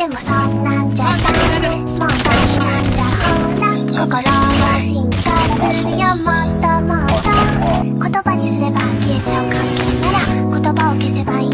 でもそんなんじゃダメ、もうそんなんじゃほら心は進化するよ、もっともっと言葉にすれば消えちゃう関係なら言葉を消せばいい